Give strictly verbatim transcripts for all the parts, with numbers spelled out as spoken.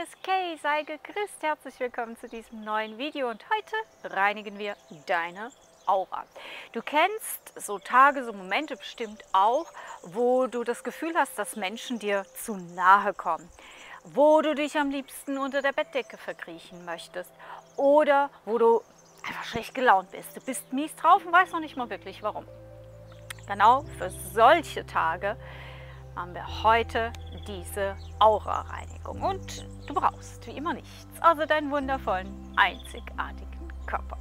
ist Kay, sei gegrüßt, herzlich willkommen zu diesem neuen Video und heute reinigen wir deine Aura. Du kennst so Tage, so Momente bestimmt auch, wo du das Gefühl hast, dass Menschen dir zu nahe kommen, wo du dich am liebsten unter der Bettdecke verkriechen möchtest oder wo du einfach schlecht gelaunt bist. Du bist mies drauf und weißt noch nicht mal wirklich warum. Genau für solche Tage haben wir heute diese Aura-Reinigung. Und du brauchst wie immer nichts, also deinen wundervollen, einzigartigen Körper.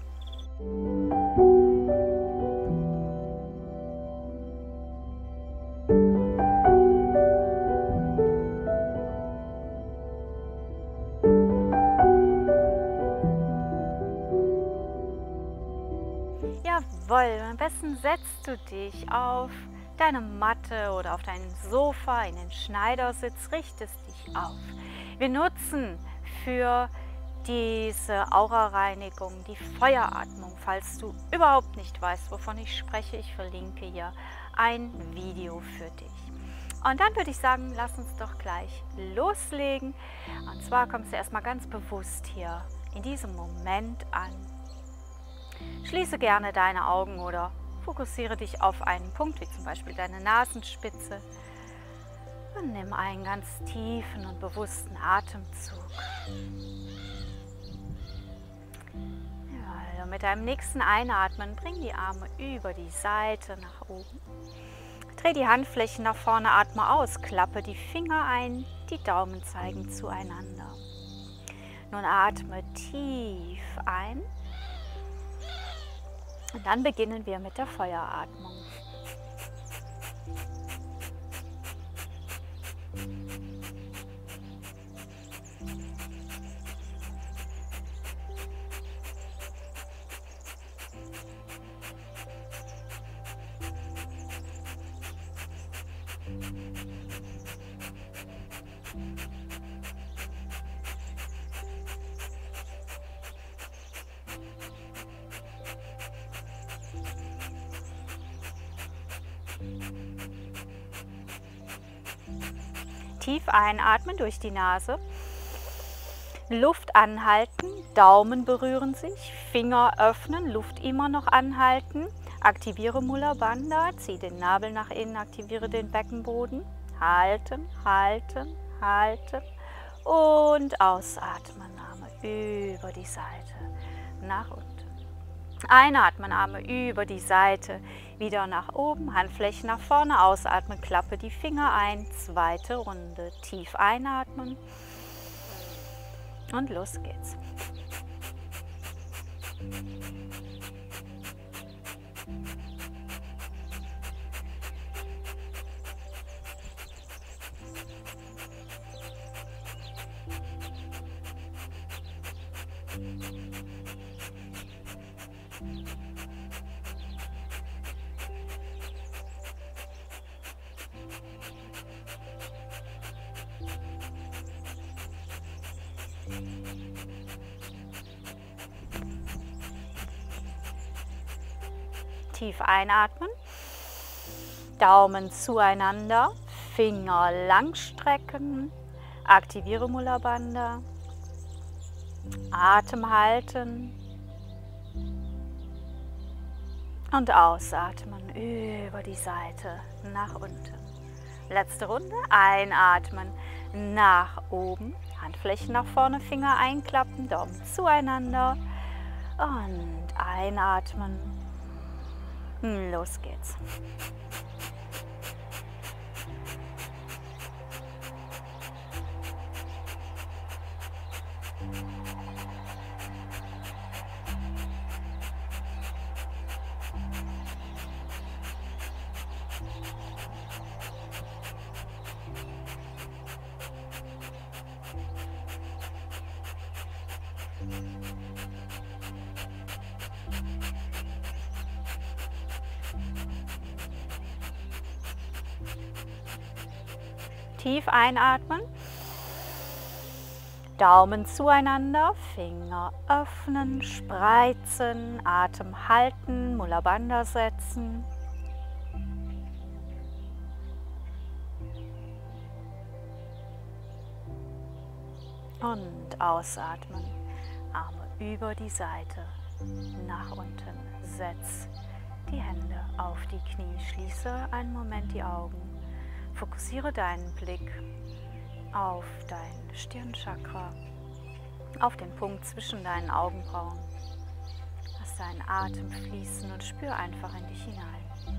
Jawohl, am besten setzt du dich auf deine Matte oder auf dein Sofa in den Schneidersitz, richtest dich auf. Wir nutzen für diese Aura-Reinigung die Feueratmung. Falls du überhaupt nicht weißt, wovon ich spreche, ich verlinke hier ein Video für dich. Und dann würde ich sagen, lass uns doch gleich loslegen. Und zwar kommst du erstmal ganz bewusst hier in diesem Moment an. Schließe gerne deine Augen oder fokussiere dich auf einen Punkt, wie zum Beispiel deine Nasenspitze. Und nimm einen ganz tiefen und bewussten Atemzug. Ja, und mit deinem nächsten Einatmen bring die Arme über die Seite nach oben. Dreh die Handflächen nach vorne, atme aus, klappe die Finger ein, die Daumen zeigen zueinander. Nun atme tief ein. Und dann beginnen wir mit der Feueratmung. Tief einatmen durch die Nase, Luft anhalten, Daumen berühren sich, Finger öffnen, Luft immer noch anhalten, aktiviere Mula Bandha, zieh den Nabel nach innen, aktiviere den Beckenboden, halten, halten, halten und ausatmen, Arme über die Seite, nach unten. Einatmen, Arme über die Seite, wieder nach oben, Handflächen nach vorne, ausatmen, klappe die Finger ein, zweite Runde, tief einatmen und los geht's. Tief einatmen, Daumen zueinander, Finger lang strecken, aktiviere Mula Bandha, Atem halten und ausatmen über die Seite nach unten. Letzte Runde, einatmen nach oben, Handflächen nach vorne, Finger einklappen, Daumen zueinander und einatmen. Los geht's. Tief einatmen, Daumen zueinander, Finger öffnen, spreizen, Atem halten, Mula Bandha setzen. Und ausatmen. Arme über die Seite, nach unten. Setz die Hände auf die Knie. Schließe einen Moment die Augen. Fokussiere deinen Blick auf dein Stirnchakra, auf den Punkt zwischen deinen Augenbrauen. Lass deinen Atem fließen und spür einfach in dich hinein.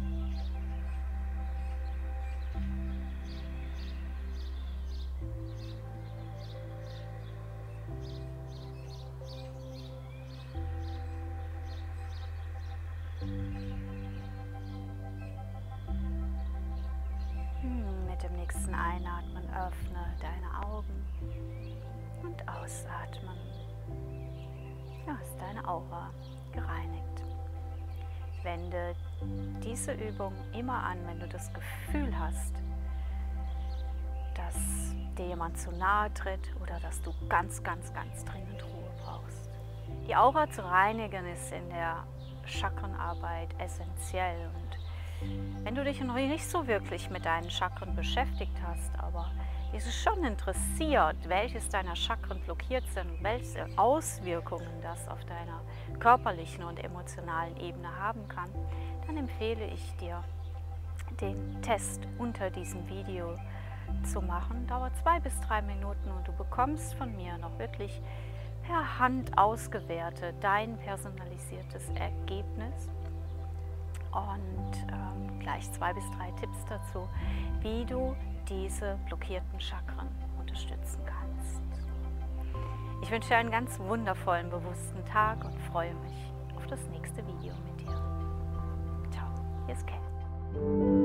Mit dem nächsten Einatmen öffne deine Augen und ausatmen. Du hast deine Aura gereinigt. Wende diese Übung immer an, wenn du das Gefühl hast, dass dir jemand zu nahe tritt oder dass du ganz, ganz, ganz dringend Ruhe brauchst. Die Aura zu reinigen ist in der Chakrenarbeit essentiell. Und wenn du dich noch nicht so wirklich mit deinen Chakren beschäftigt hast, aber dich schon interessiert, welches deiner Chakren blockiert sind und welche Auswirkungen das auf deiner körperlichen und emotionalen Ebene haben kann, dann empfehle ich dir, den Test unter diesem Video zu machen. Dauert zwei bis drei Minuten und du bekommst von mir noch wirklich per Hand ausgewertet dein personalisiertes Ergebnis. Und ähm, gleich zwei bis drei Tipps dazu, wie du diese blockierten Chakren unterstützen kannst. Ich wünsche dir einen ganz wundervollen, bewussten Tag und freue mich auf das nächste Video mit dir. Ciao, hier ist Ken.